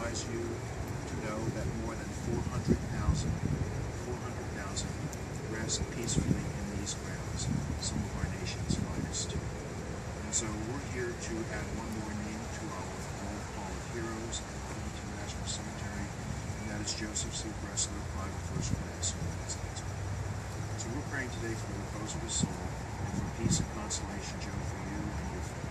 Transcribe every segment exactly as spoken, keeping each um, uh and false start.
surprise you to know that more than four hundred thousand, four hundred thousand rest peacefully in these grounds, some of our nation's finest. And so we're here to add one more name to our roll call of heroes at Arlington National Cemetery, and that is Joseph C. Bressler, Private First Class United States Army. So we're praying today for the repose of his soul and for peace and consolation, Joe, for you and your family.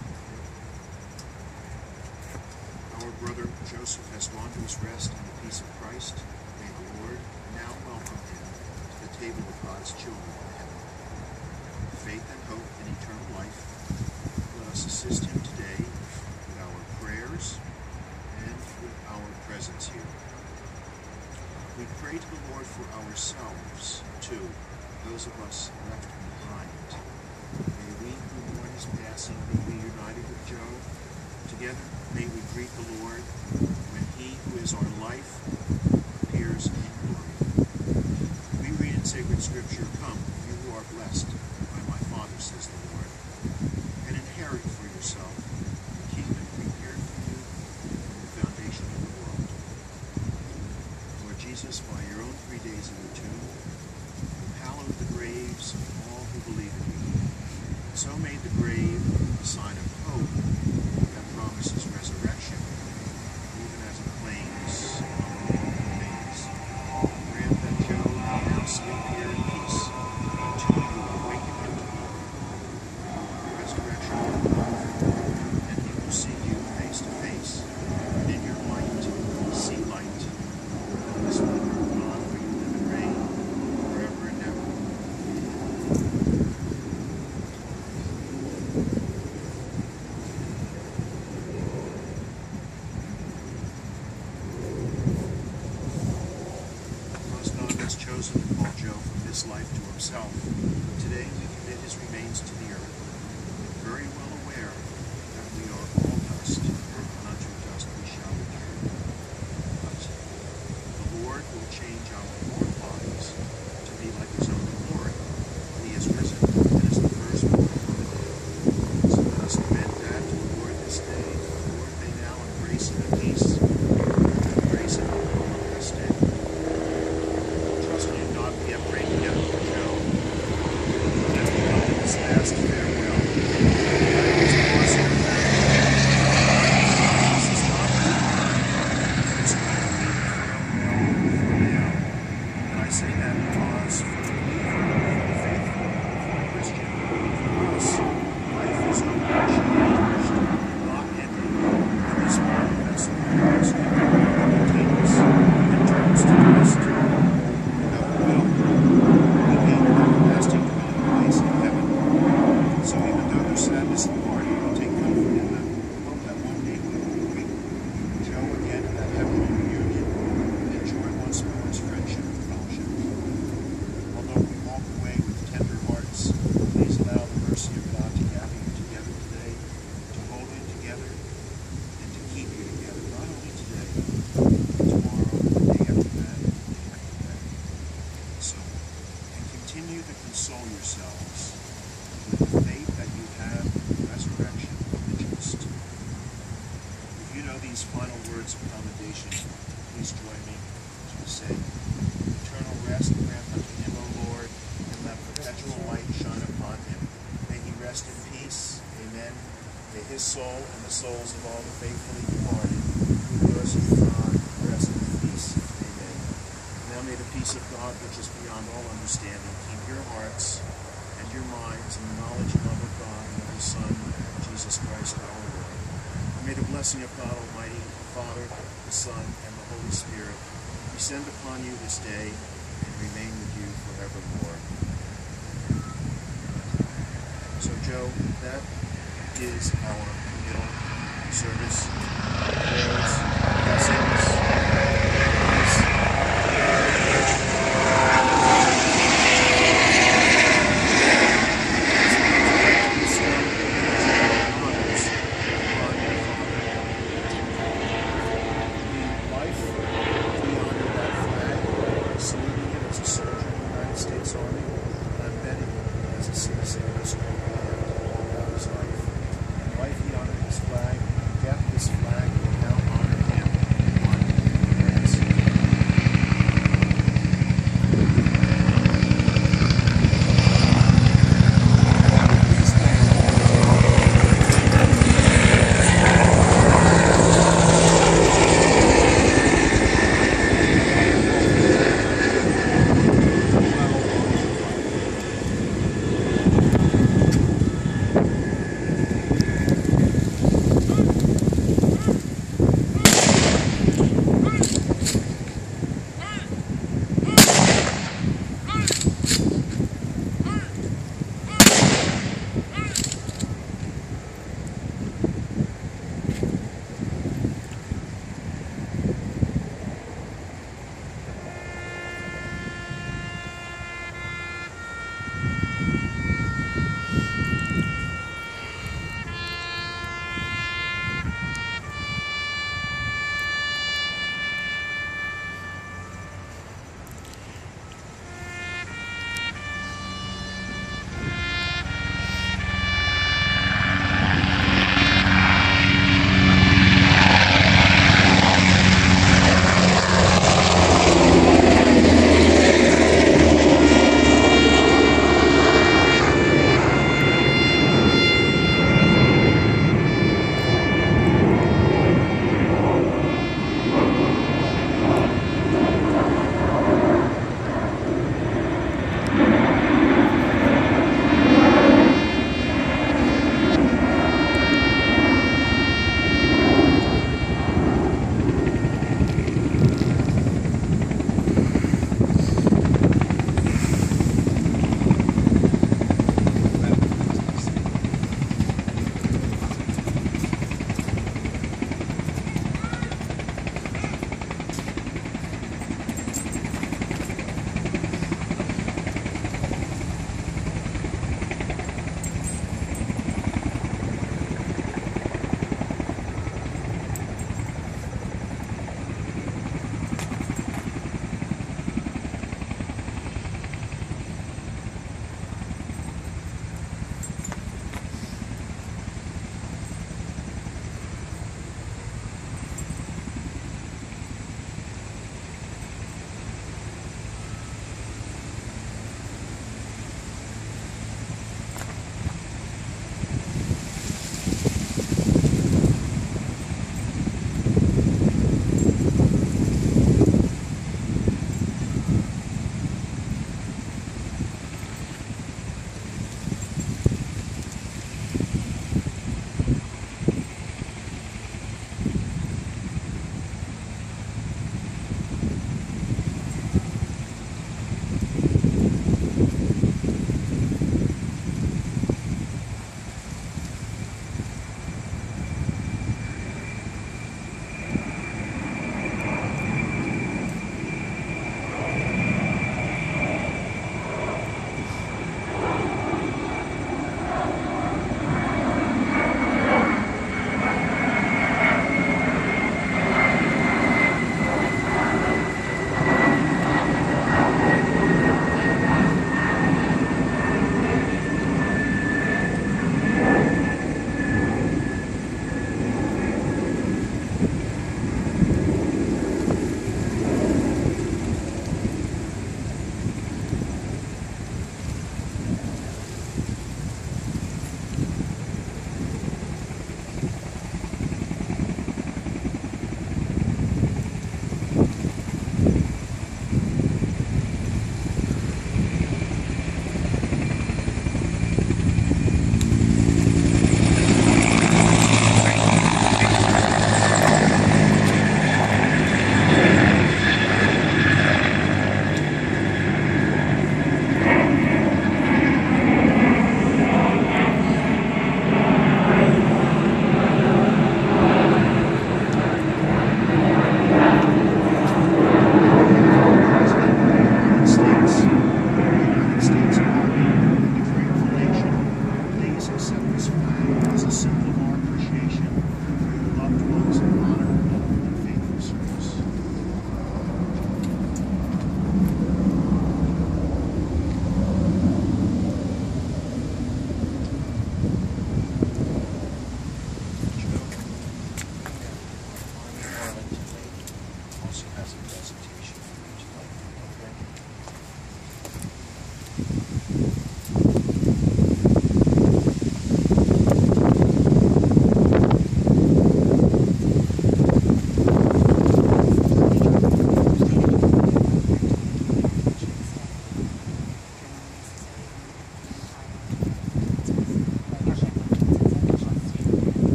Our brother Joseph has gone to his rest in the peace of Christ. May the Lord now welcome him to the table of God's children in heaven. Faith and hope and eternal life, let us assist him today with our prayers and with our presence here. We pray to the Lord for ourselves, too, those of us left behind. May we who mourn his passing be united with Joe. Together, may we greet the Lord when he who is our life appears in glory. We read in sacred scripture, "Come, you who are blessed by my Father," says the Lord, "and inherit for yourself the kingdom prepared for you from the foundation of the world." Lord Jesus, by your own three days in the tomb, you hallowed the graves of all who believe in you. So made the grave a sign of hope that promises resurrection, even as it claims mortal things. Grant that Joe may now sleep here in peace until you awaken him to glory. The resurrection will come, and he will see you face to face, and in your light see light. This will be God for you live and reign forever and ever. Chosen to call Joe from this life to himself. Today we commit his remains to the earth, very well aware that we are all dust, and unto dust we shall return. But the Lord will change our mortal bodies to be like his own glory. He is risen and is the firstborn from the dead. So let us commend that to the Lord this day. The Lord may now embrace him in peace, and embrace him on the last day. We have prayed together for Joe. Let him come to this last farewell. Let his cause here back. This is not this farewell for now. And I say that because for the believer, for the faithful, for the Christian, for us, life is no more changed, not ending, in this world vessel is continuous and turns to dust. Continue to console yourselves with the faith that you have in the resurrection of the just. If you know these final words of commendation, please join me to say, "Eternal rest grant unto him, O Lord, and let perpetual light shine upon him. May he rest in peace. Amen. May his soul and the souls of all the faithfully departed, who yours of God, rest in peace. Amen." Now may the peace of God, which is beyond all understanding, keep your hearts and your minds in the knowledge and love of God and of his Son, Jesus Christ our Lord. And may the blessing of God Almighty, the Father, the Son, and the Holy Spirit descend upon you this day and remain with you forevermore. So, Joe, that is our communal service. Prayers, blessings, citizen of this great land, all about his life. In life he honored his flag, death his flag,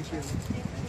Thank you.